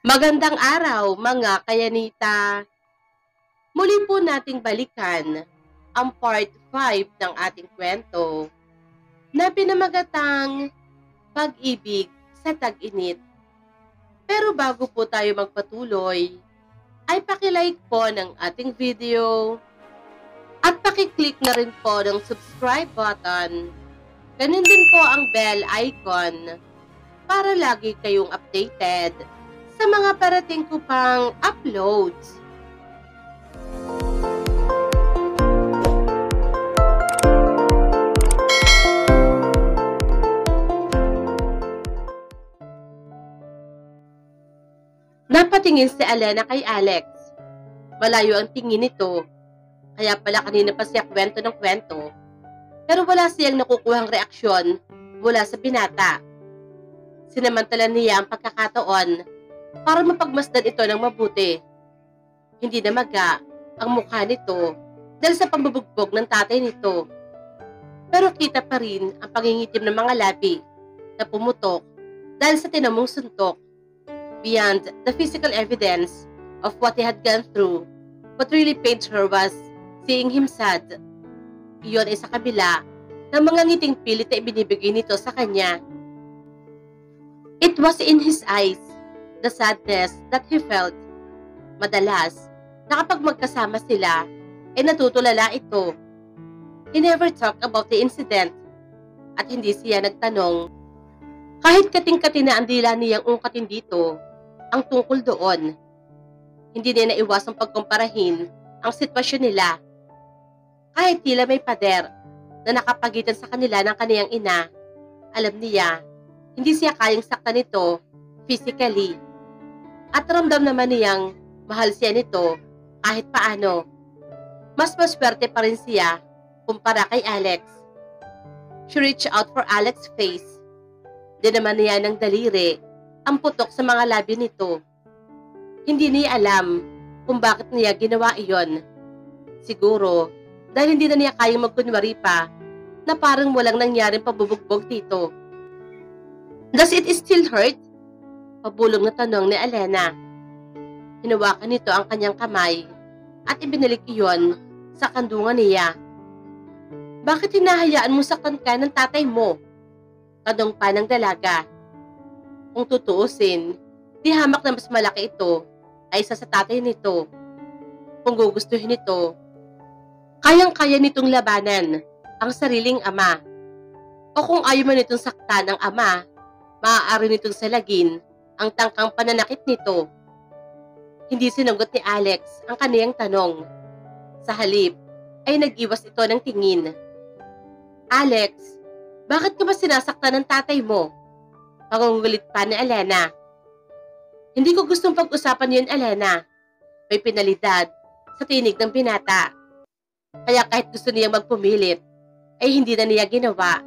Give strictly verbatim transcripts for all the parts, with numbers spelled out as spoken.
Magandang araw mga kayanita! Muli po nating balikan ang part five ng ating kwento na pinamagatang Pag-ibig sa Tag-init. Pero bago po tayo magpatuloy, ay pakilike po ng ating video at pakiclick na rin po ng subscribe button. Ganun din po ang bell icon para lagi kayong updated sa mga parating ko pang uploads. Napatingin si Elena kay Alex. Malayo ang tingin nito, kaya pala kanina pa siya kwento ng kwento, pero wala siyang nakukuhang reaksyon mula sa binata. Sinamantala niya ang pagkakataon para mapagmasdan ito ng mabuti. Hindi na maga ang mukha nito dahil sa pambubugbog ng tatay nito. Pero kita pa rin ang pangingitim ng mga labi na pumutok dahil sa tinamong suntok. Beyond the physical evidence of what he had gone through, what really pained her was seeing him sad. Iyon ay sa kabila ng mga ngiting pilit na ibinibigay nito sa kanya. It was in his eyes, the sadness that he felt. Madalas, na kapag magkasama sila, ay natutulala ito. He never talked about the incident at hindi siya nagtanong. Kahit kating-kati na ang dila niyang ungkatin dito, ang tungkol doon. Hindi niya naiwasang pagkumparahin ang sitwasyon nila. Kahit tila may pader na nakapagitan sa kanila ng kaniyang ina, alam niya, hindi siya kayang saktan nito physically. At ramdam naman niyang mahal siya nito kahit paano. Mas maswerte pa rin siya kumpara kay Alex. She reached out for Alex's face. Di naman niya ng daliri ang putok sa mga labi nito. Hindi niya alam kung bakit niya ginawa iyon. Siguro dahil hindi na niya kayang magkunwari pa na parang walang nangyaring pabubugbog dito. Does it still hurt? Pabulong na tanong ni Elena. Hinawakan nito ang kanyang kamay at ibinalik iyon sa kandungan niya. Bakit hinahayaan mo saktan ka ng tatay mo? Tanong pa ng dalaga. Kung tutuusin, di hamak na mas malaki ito ay isa sa tatay nito. Kung gugustuhin nito, kayang-kaya nitong labanan ang sariling ama. O kung ayaw man nitong saktan ang ama, maaari nitong salagin ang tangkang pananakit nito. Hindi sinagot ni Alex ang kaniyang tanong. Sa halip, ay nag-iwas ito ng tingin. Alex, bakit ka ba sinasaktan ng tatay mo? Pangungulit pa ni Elena. Hindi ko gustong pag-usapan yun, Elena. May penalidad sa tinig ng binata. Kaya kahit gusto niyang magpumilit, ay hindi na niya ginawa.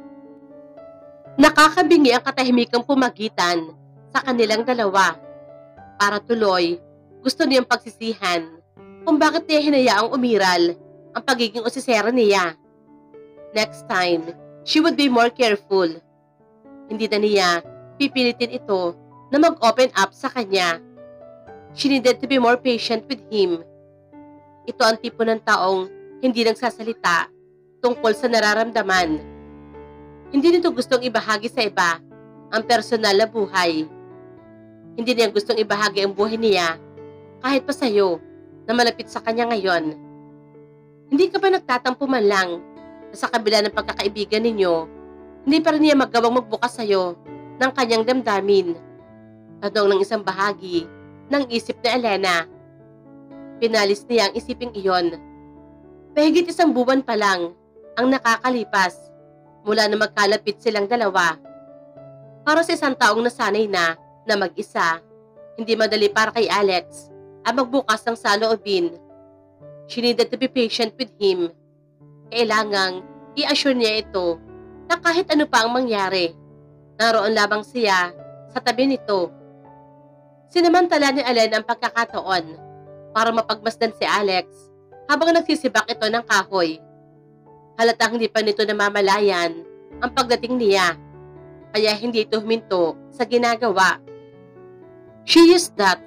Nakakabingi ang katahimikang pumagitan sa kanilang dalawa. Para tuloy, gusto niyang pagsisihan kung bakit niya hinayaang umiral ang pagiging usisera niya. Next time, she would be more careful. Hindi na niya pipilitin ito na mag-open up sa kanya. She needed to be more patient with him. Ito ang tipo ng taong hindi nagsasalita tungkol sa nararamdaman. Hindi nito gustong ibahagi sa iba ang personal na buhay. Hindi niya gustong ibahagi ang buhay niya kahit pa sa'yo na malapit sa kanya ngayon. Hindi ka ba nagtatampo man lang na sa kabila ng pagkakaibigan ninyo, hindi pa rin niya magawang magbukas sa'yo ng kanyang damdamin? Tanong ng isang bahagi ng isip ni Elena. Pinalis niya ang isiping iyon. Pahigit isang buwan pa lang ang nakakalipas mula na magkalapit silang dalawa. Para sa isang taong nasanay na na mag-isa, hindi madali para kay Alex ang magbukas ng saloobin. She needed to be patient with him. Kailangang i-assure niya ito na kahit ano pa ang mangyari, naroon lamang siya sa tabi nito. Sinamantala ni Elena ang pagkakataon para mapagmasdan si Alex habang nagsisibak ito ng kahoy. Halatang hindi pa nito namamalayan ang pagdating niya, kaya hindi ito huminto sa ginagawa. She used that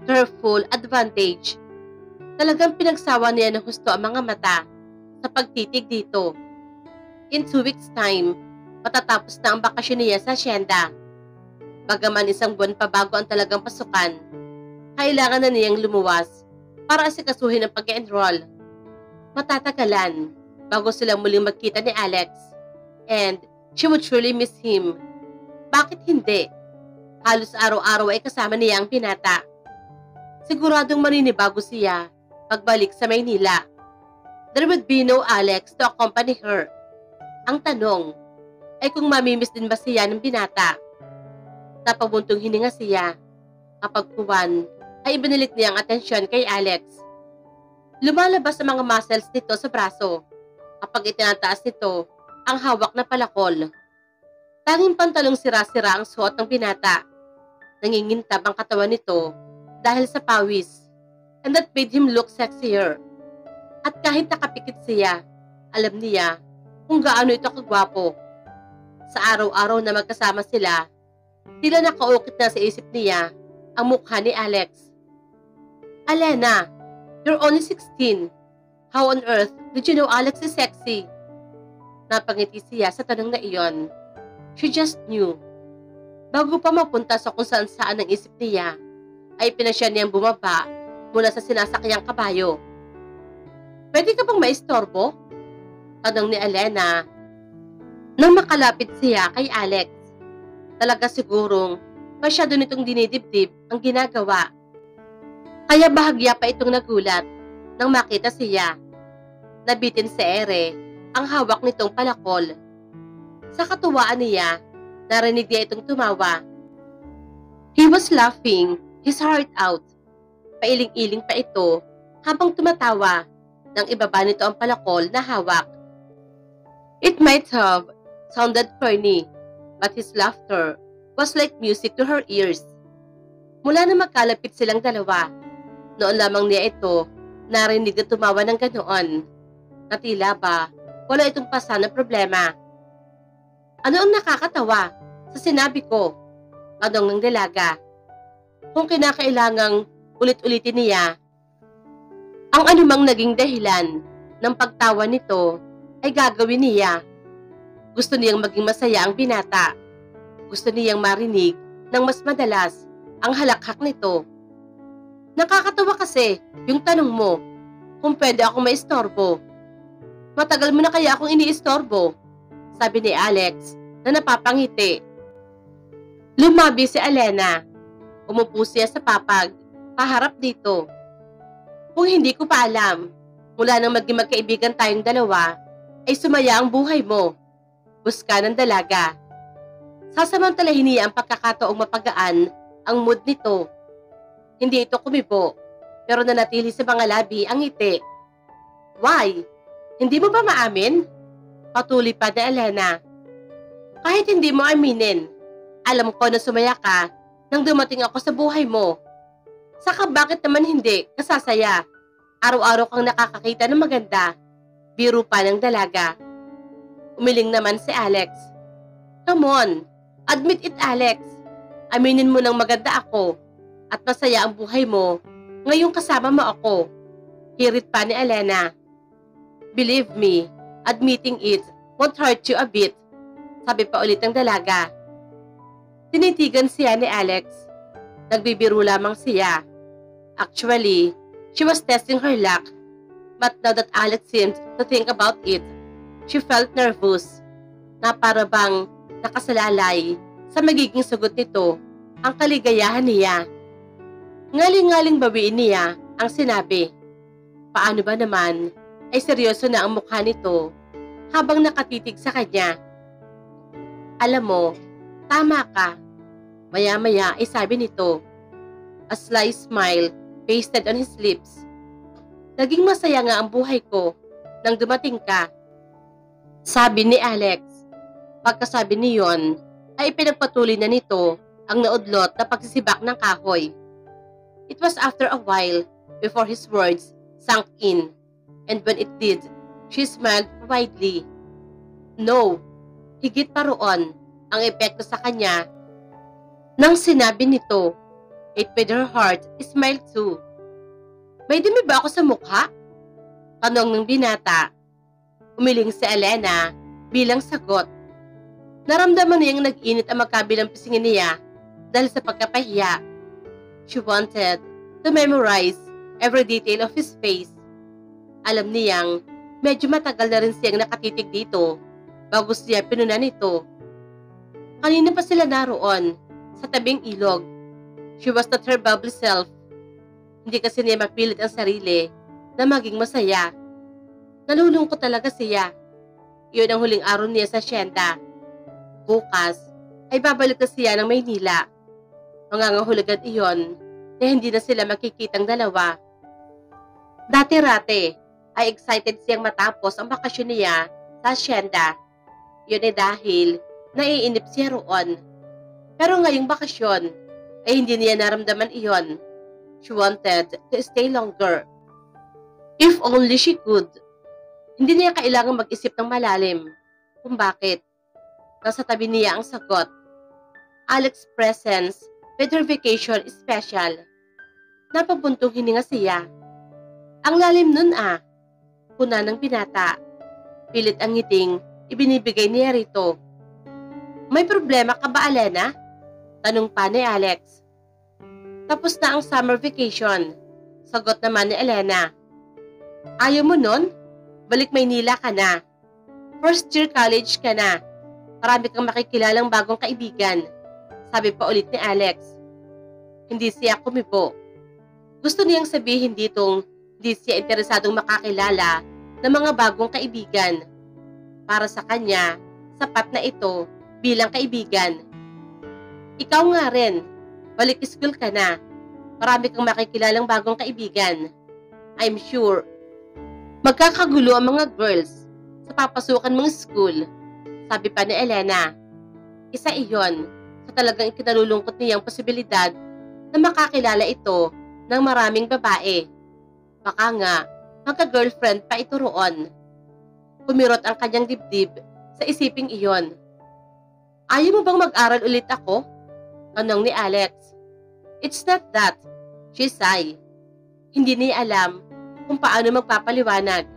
to her full advantage. Talagang pinagsawa niya ng husto ang mga mata sa pagtitig dito. In two weeks time, matatapos na ang bakasyon niya sa asyenda. Bagaman isang buwan pa bago ang talagang pasukan, kailangan na niyang lumuwas para asikasuhin ang pag-enroll. Matatagalan bago sila muling magkita ni Alex, and she would truly miss him. Bakit hindi? Halos araw-araw ay kasama niya ang binata. Siguradong maninibago siya pagbalik sa Maynila. There would be no Alex to accompany her. Ang tanong ay kung mamimiss din ba siya ng binata. Napabuntong hininga siya kapag kuwan ay ibinilik niya ang atensyon kay Alex. Lumalabas ang mga muscles nito sa braso kapag itinataas nito ang hawak na palakol. Tanging pantalong sira-sira ang suot ng binata. Nangingintab ang katawan nito dahil sa pawis, and that made him look sexier. At kahit nakapikit siya, alam niya kung gaano ito kagwapo. Sa araw-araw na magkasama sila, tila nakaukit na sa isip niya ang mukha ni Alex. Alena, you're only sixteen. How on earth did you know Alex is sexy? Napangiti siya sa tanong na iyon. She just knew. Bago pa mapunta sa kung saan-saan ang isip niya, ay pinasya niyang bumaba mula sa sinasakyang kabayo. Pwede ka bang maistorbo? Tanong ni Alena nang makalapit siya kay Alex. Talaga sigurong masyado nitong dinidibdib ang ginagawa. Kaya bahagya pa itong nagulat nang makita siya. Nabitin si Ere ang hawak nitong palakol. Sa katuwaan niya, narinig niya itong tumawa. He was laughing his heart out. Pailing-iling pa ito habang tumatawa nang ibaba nito ang palakol na hawak. It might have sounded corny, but his laughter was like music to her ears. Mula na magkalapit silang dalawa, noon lamang niya ito narinig na tumawa ng ganoon. Na tila ba wala itong pasa na problema. Ano ang nakakatawa sa sinabi ko? Tanong ng dalaga. Kung kinakailangang ulit-ulitin niya, ang anumang naging dahilan ng pagtawa nito ay gagawin niya. Gusto niyang maging masaya ang binata. Gusto niyang marinig ng mas madalas ang halakhak nito. Nakakatawa kasi yung tanong mo kung pwede akong maistorbo. Matagal mo na kaya akong iniistorbo, sabi ni Alex na napapangiti. Lumabi si Alena. Umupo siya sa papag, paharap dito. Kung hindi ko pa alam, mula nang maging magkaibigan tayong dalawa, ay sumaya ang buhay mo. Buska ng dalaga. Sasamantalahin niya ang pagkakataong mapagaan ang mood nito. Hindi ito kumibo, pero nanatili sa mga labi ang ngiti. Why? Hindi mo ba maamin? Patuloy pa ni Alena. Kahit hindi mo aminin, alam ko na sumaya ka nang dumating ako sa buhay mo. Saka bakit naman hindi kasasaya? Araw-araw kang nakakakita ng maganda. Biro pa ng dalaga. Umiling naman si Alex. Come on, admit it Alex. Aminin mo nang maganda ako at masaya ang buhay mo ngayong kasama mo ako. Hirit pa ni Alena. Believe me, admitting it won't hurt you a bit. Sabi pa ulit ng dalaga. Tinitigan siya ni Alex. Nagbibiro lamang siya. Actually, she was testing her luck. But now that Alex seemed to think about it, she felt nervous. Na para bang nakasalalay sa magiging sagot nito ang kaligayahan niya. Ngaling-ngaling bawiin niya ang sinabi. Paano ba naman ay seryoso na ang mukha nito habang nakatitig sa kanya. Alam mo, tama ka. Maya-maya ay sabi nito. A sly smile pasted on his lips. Naging masaya nga ang buhay ko nang dumating ka. Sabi ni Alex. Pagkasabi niyon ay pinagpatuloy na nito ang naudlot na pagsisibak ng kahoy. It was after a while before his words sank in, and when it did, she smiled widely. No, higit pa roon ang epekto sa kanya nang sinabi nito. It made her heart smile too. May dumi ba ako sa mukha? Tanong ng binata. Umiling si Elena bilang sagot. Naramdaman niyang nag-init ang magkabilang pisingin niya dahil sa pagkapahiya. She wanted to memorize every detail of his face. Alam niyang medyo matagal na rin siyang nakatitig dito bago siya pinunan nito. Kanina pa sila naroon sa tabing ilog. She was not her bubbly self. Hindi kasi niya mapilit ang sarili na maging masaya. Nalulungkot talaga siya. Iyon ang huling araw niya sa Hacienda. Bukas ay babalik na siya ng Maynila. Mangangahulugan iyon na hindi na sila makikitang dalawa. Dati-rate ay excited siyang matapos ang bakasyon niya sa Hacienda. Yun ay dahil naiinip siya roon. Pero ngayong bakasyon ay hindi niya naramdaman iyon. She wanted to stay longer. If only she could. Hindi niya kailangang mag-isip ng malalim kung bakit. Nasa tabi niya ang sagot. Alex's presence with her vacation is special. Napabuntong hininga siya. Ang lalim nun ah. Puna ng binata. Pilit ang ngiting ibinibigay niya rito. May problema ka ba, Elena? Tanong pa ni Alex. Tapos na ang summer vacation. Sagot naman ni Elena. Ayaw mo nun? Balik Maynila ka na. First year college ka na. Marami kang makikilalang bagong kaibigan. Sabi pa ulit ni Alex. Hindi siya kumibo. Gusto niyang sabihin ditong hindi siya interesadong makakilala ng mga bagong kaibigan. Para sa kanya, sapat na ito bilang kaibigan. Ikaw nga rin. Balik school ka na. Marami kang makikilalang bagong kaibigan. I'm sure magkakagulo ang mga girls sa papasukan mong school, sabi pa ni Elena. Isa iyon sa talagang ikinalulungkot niyang posibilidad na makakilala ito ng maraming babae. Baka nga, magka-girlfriend pa ito roon. Kumirot ang kanyang dibdib sa isiping iyon. Ayaw mo bang mag-aral ulit ako? Tanong ni Alex. It's not that. She's shy. Hindi niya alam kung paano magpapaliwanag.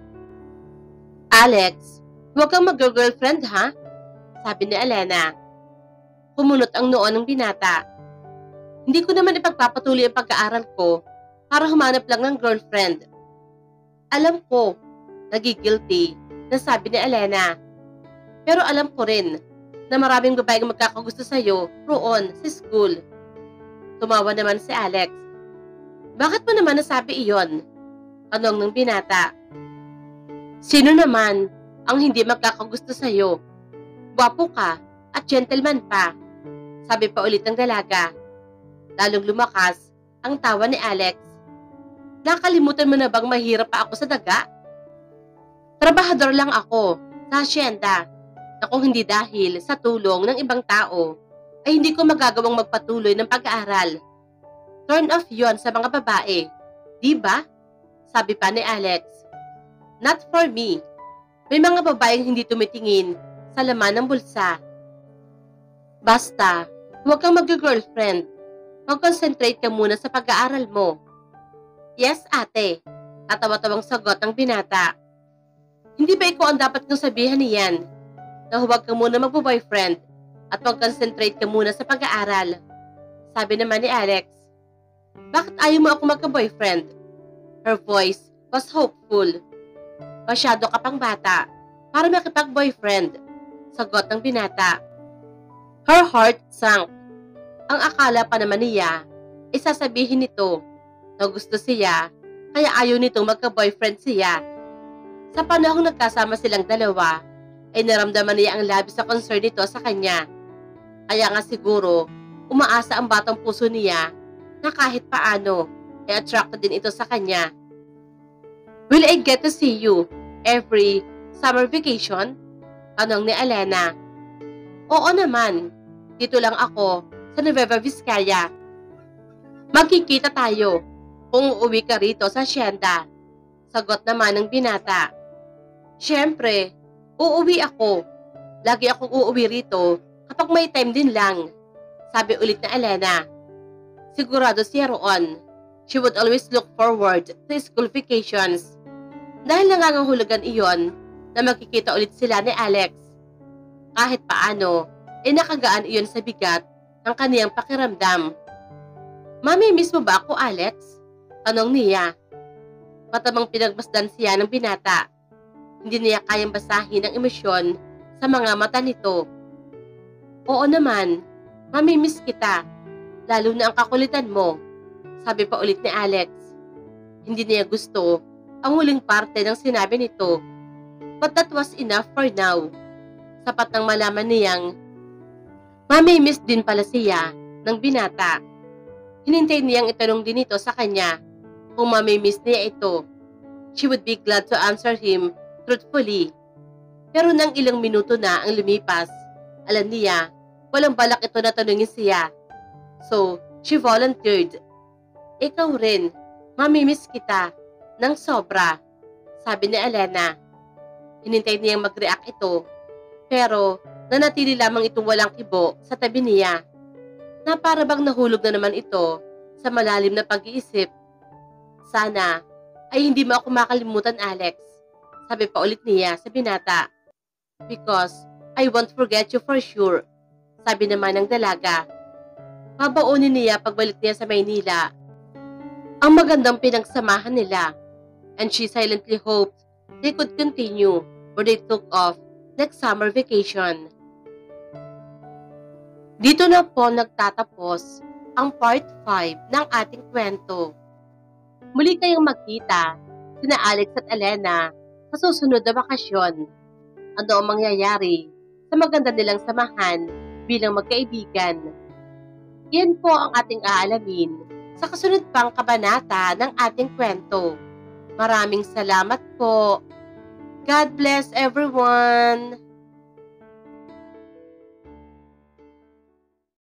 Alex, huwag kang mag-girlfriend ha? Sabi ni Elena. Kumunot ang noo ng binata. Hindi ko naman ipagpapatuloy ang pag-aaral ko para humanap lang ng girlfriend. Alam ko, nagigilty, na sabi ni Elena. Pero alam ko rin na maraming babaeng magkakagusto sa'yo roon sa school. Tumawa naman si Alex. Bakit mo naman nasabi iyon? Tanong ng binata. Sino naman ang hindi magkakagusto sa'yo? Gwapo ka at gentleman pa, sabi pa ulit ng dalaga. Lalong lumakas ang tawa ni Alex. Nakalimutan mo na bang mahirap pa ako sa daga? Trabahador lang ako sa hacienda na kung hindi dahil sa tulong ng ibang tao ay hindi ko magagawang magpatuloy ng pag-aaral. Turn off yon sa mga babae, di ba? Sabi pa ni Alex. Not for me. May mga babaeng hindi tumitingin sa laman ng bulsa. Basta, huwag kang mag-girlfriend. Mag-concentrate ka muna sa pag-aaral mo. Yes, ate. Tatawa-tawang sagot ng binata. Hindi ba ikaw ang dapat kong sabihan niyan? Na huwag ka muna mag-boyfriend at mag-concentrate ka muna sa pag-aaral. Sabi naman ni Alex. Bakit ayaw mo ako magka-boyfriend? Her voice was hopeful. Masyado ka pang bata para makipag-boyfriend, sagot ng binata. Her heart sank. Ang akala pa naman niya, isasabihin nito na gusto siya, kaya ayaw nitong magka-boyfriend siya. Sa panahong nagkasama silang dalawa, ay naramdaman niya ang labis na concern nito sa kanya. Kaya nga siguro, umaasa ang batang puso niya na kahit paano, ay attracted din ito sa kanya. Will I get to see you every summer vacation? Tanong ni Elena. Oo naman, dito lang ako sa Nueva Vizcaya. Magkikita tayo kung uuwi ka rito sa hacienda. Sagot naman ng binata. Siyempre, uuwi ako. Lagi akong uuwi rito kapag may time din lang. Sabi ulit na Elena. Sigurado siya roon. She would always look forward to school vacations. Dahil nangangahulugan iyon na magkikita ulit sila ni Alex. Kahit paano, ay nakagaan iyon sa bigat ng kaniyang pakiramdam. Mami, miss mo ba ako, Alex? Tanong niya. Matamang pinagmasdan siya ng binata. Hindi niya kayang basahin ang emosyon sa mga mata nito. Oo naman, mami, miss kita. Lalo na ang kakulitan mo. Sabi pa ulit ni Alex. Hindi niya gusto ang huling parte ng sinabi nito. But that was enough for now. Sapat nang malaman niyang mamimiss din pala siya ng binata. Hinintay niyang itanong din ito sa kanya kung mamimiss niya ito. She would be glad to answer him truthfully. Pero nang ilang minuto na ang lumipas, alam niya, walang balak ito na tanungin siya. So, she volunteered. Ikaw rin, mamimiss kita, ng sobra, sabi ni Elena. Hinintay niyang mag-react ito, pero nanatili lamang itong walang kibo sa tabi niya, na para bang nahulog na naman ito sa malalim na pag-iisip. Sana ay hindi mo ako makalimutan, Alex, sabi pa ulit niya sa binata. Because I won't forget you for sure, sabi naman ng dalaga. Babaunin niya pagbalik niya sa Maynila ang magandang pinagsamahan nila, and she silently hoped they could continue where they took off next summer vacation. Dito na po nagtatapos ang part five ng ating kwento. Muli kayong magkita sina Alex at Elena sa susunod na bakasyon. Ano ang mangyayari sa maganda nilang samahan bilang magkaibigan? Yan po ang ating aalamin sa kasunod pang kabanata ng ating kwento. Maraming salamat po. God bless everyone!